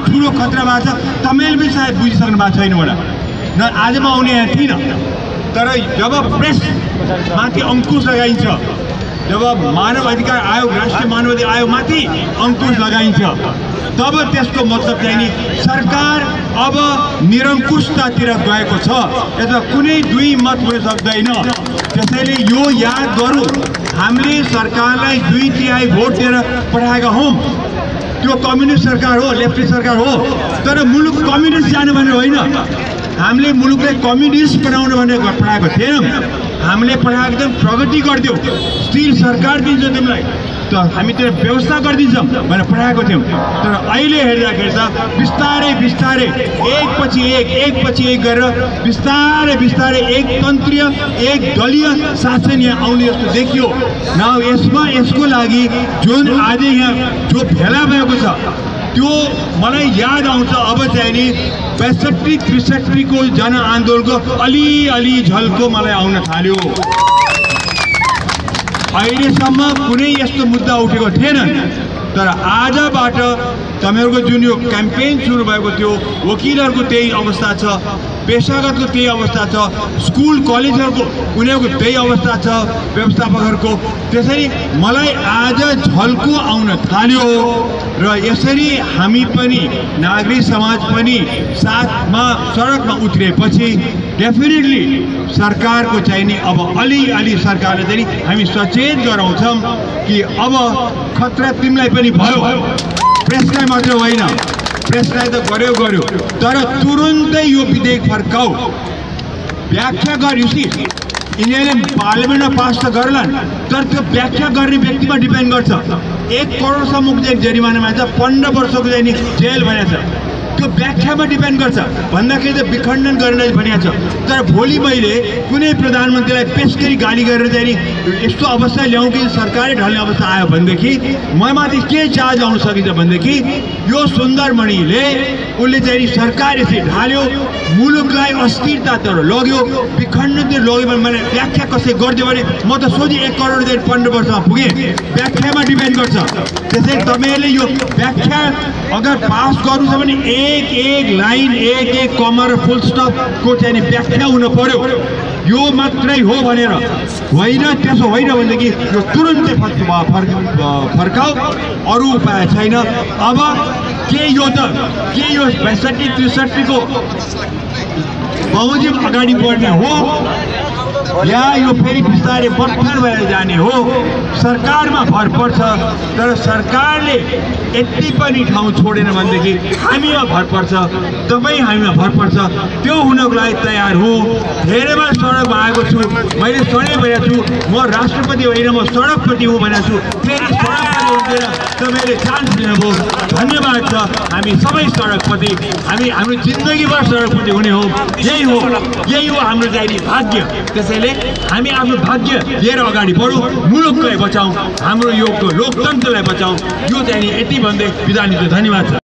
ठुलो खतरा भएको छ। तपाईँले पनि सायद बुझिसक्नु भएको छैन होला। न आज म आउने यहाँ थिइनँ, तर जब प्रेस माथि अंकुश लगाइन्छ, जब मानव अधिकार आयोग, राष्ट्रिय मानव अधिकार आयोग माथि अंकुश लगाइन्छ, तब त्यसको मतलब चाहिँ नि सरकार अब निरंकुशतातिर गएको छ। यसमा कुनै दुई मत हुन सक्दैन। त्यसैले यो याद गरौँ, हामीले सरकारलाई 2/3 भोट दिएर पठाएका हौं। त्यो कम्युनिस्ट सरकार हो, लेफ्टिस्ट सरकार हो, तर मुलुक कम्युनिस्ट जानु भनेर होइन। हामीले मुलुकलाई कम्युनिस्ट बनाउन भनेर पठाएको थिएनौँ। हामीले पठाएको थियौँ प्रगति गरिदियो, स्थिर सरकार दिन्छ तिमीलाई, त हामी त्यो व्यवस्था गरिदिन्छौँ भनेर पठाएको थियौँ। तर अहिले हेर्दाखेरि त बिस्तारै बिस्तारै एकपछि एक गरेर बिस्तारै एक तन्त्रीय एक दलीय शासन यहाँ आउने जस्तो देखियो। न यसको लागि जुन आज यहाँ जो भेला भएको छ त्यो मलाई याद आउँछ। अब चाहिँ नि 62-63 को जनआन्दोलनको अलि झल्को मलाई आउन थाल्यो। अहिलेसम्म कुनै यस्तो मुद्दा उठेको थिएन, तर आजबाट तपाईहरुको जुन यो क्याम्पेन सुरु भएको थियो, वकिलहरुको त्यही अवस्था छ, पेशागतको त्यही अवस्था छ, स्कुल कलेजहरुको उनीहरुको त्यही अवस्था छ, व्यवस्थापकहरुको। त्यसैले मलाई आज झल्को आउन थाल्यो र यसरी हामी पनि नागरिक समाज पनि साथमा सडकमा उत्रेपछि डेफिनेटली सरकारको चाहिँ नि अब अलि सरकारले चाहिँ हामी सचेत गराउँछौं कि अब खतरा तिमीलाई पनि भयो। प्रेसलाई मात्र होइन, प्रेसलाई त गर्यो, तर तुरुन्तै यो विधेयक फर्काऊ, व्याख्या गर्युसी। यिनीहरूले पार्लियामेन्टमा पास त गर्लान्, तर त्यो व्याख्या गर्ने व्यक्तिमा डिपेन्ड गर्छ। 1 करोडसम्मको चाहिँ जरिमानामा छ, 15 वर्षको चाहिँ जेल भनेको छ। त्यो व्याख्यामा डिपेन्ड गर्छ। भन्दाखेरि त विखण्डन गर्न भनिएको छ, तर भोलि मैले कुनै प्रधानमन्त्रीलाई पेश गरी गाली गरेर चाहिँ यस्तो अवस्था ल्याउँ कि सरकारले ढल्ने अवस्था आयो भनेदेखि ममाथि के चार्ज आउन सकिन्छ भनेदेखि यो सुन्दरमणिले उसले चाहिँ सरकार यसरी ढाल्यो, मुलुकलाई अस्थिरतातिर लग्यो, विखण्डनतिर लग्यो भने मैले व्याख्या कसै गरिदियो भने म त सोझी 1 करोडदेखि 15 वर्षमा पुगेँ। व्याख्यामा डिपेन्ड गर्छ। त्यसैले तपाईँहरूले यो व्याख्या अगर पास गर्नु छ भने एक लाइन एक कमा र फुल स्टप को चाहिँ व्याख्या हुन पर्यो। यो मात्रै हो भनेर होइन, त्यसो होइन भनेदेखि यो तुरुन्तै फर्काऊ, अरू उपाय छैन। अब के यो 62-63 को बमोजिम अगाडि बढ्ने हो या यो फेरि बिस्तारै बत्थर भएर जाने हो? सरकारमा भर पर्छ, तर सरकारले यति पनि ठाउँ छोडेन भनेदेखि हामीमा भर पर्छ, तपाईँ हामीमा भर पर्छ। त्यो हुनको लागि तयार हो। धेरैमा सडकमा आएको छु, मैले सडक भनेको छु, म राष्ट्रपति होइन म सडकपति हुँ भनेको छु। फेरि सडकपति हुँदैन, तपाईँले चान्स दिनुभयो, धन्यवाद छ। हामी सबै सडकपति, हाम्रो जिन्दगीभर सडकपति हुने हो। यही हो हाम्रो चाहिँ भाग्य। त्यसैले हामी आफ्नो भाग्य लिएर अगाडि बढौँ, मुलुकलाई बचाउँ, हाम्रो यो लोकतन्त्रलाई बचाउँ। यो चाहिँ यति भन्दै बिदा लिन्छु। धन्यवाद छ।